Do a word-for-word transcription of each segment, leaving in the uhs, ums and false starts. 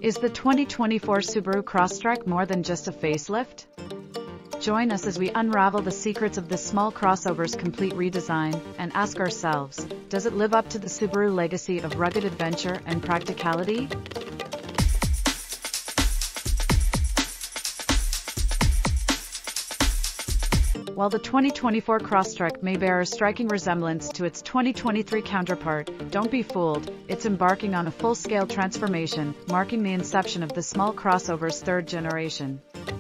Is the twenty twenty-four Subaru Crosstrek more than just a facelift? Join us as we unravel the secrets of this small crossover's complete redesign and ask ourselves, does it live up to the Subaru legacy of rugged adventure and practicality? While the twenty twenty-four Crosstrek may bear a striking resemblance to its twenty twenty-three counterpart, don't be fooled, it's embarking on a full-scale transformation, marking the inception of the small crossover's third generation.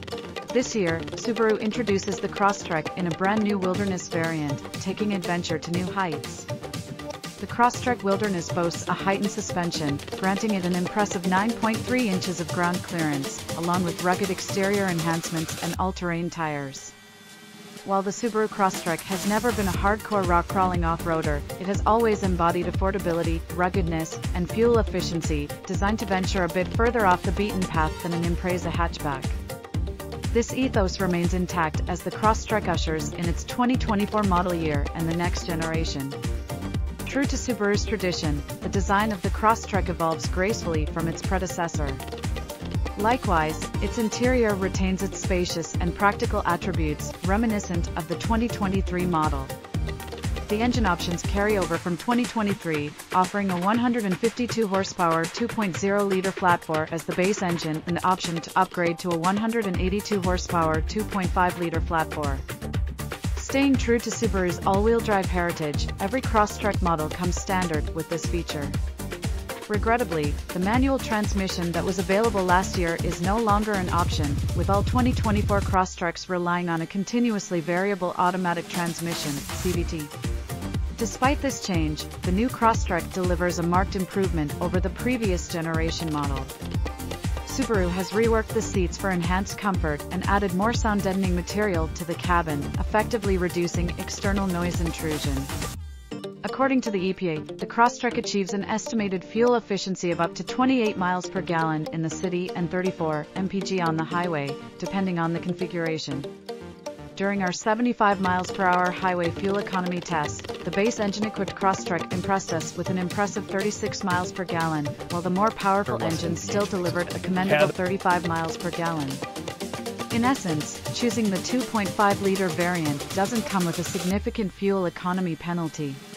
This year, Subaru introduces the Crosstrek in a brand new Wilderness variant, taking adventure to new heights. The Crosstrek Wilderness boasts a heightened suspension, granting it an impressive nine point three inches of ground clearance, along with rugged exterior enhancements and all-terrain tires. While the Subaru Crosstrek has never been a hardcore rock-crawling off-roader, it has always embodied affordability, ruggedness, and fuel efficiency, designed to venture a bit further off the beaten path than an Impreza hatchback. This ethos remains intact as the Crosstrek ushers in its twenty twenty-four model year and the next generation. True to Subaru's tradition, the design of the Crosstrek evolves gracefully from its predecessor. Likewise, its interior retains its spacious and practical attributes, reminiscent of the twenty twenty-three model. The engine options carry over from twenty twenty-three, offering a one hundred fifty-two horsepower two point oh liter flat-bore as the base engine and the option to upgrade to a one hundred eighty-two horsepower two point five liter flat-bore. Staying true to Subaru's all-wheel drive heritage, every Crosstrek model comes standard with this feature. Regrettably, the manual transmission that was available last year is no longer an option, with all twenty twenty-four Crosstreks relying on a continuously variable automatic transmission, C V T. Despite this change, the new Crosstrek delivers a marked improvement over the previous generation model. Subaru has reworked the seats for enhanced comfort and added more sound-deadening material to the cabin, effectively reducing external noise intrusion. According to the E P A, the Crosstrek achieves an estimated fuel efficiency of up to twenty-eight miles per gallon in the city and thirty-four miles per gallon on the highway, depending on the configuration. During our seventy-five miles per hour highway fuel economy test, the base engine-equipped Crosstrek impressed us with an impressive thirty-six miles per gallon, while the more powerful engine still delivered a commendable thirty-five miles per gallon. In essence, choosing the two point five liter variant doesn't come with a significant fuel economy penalty.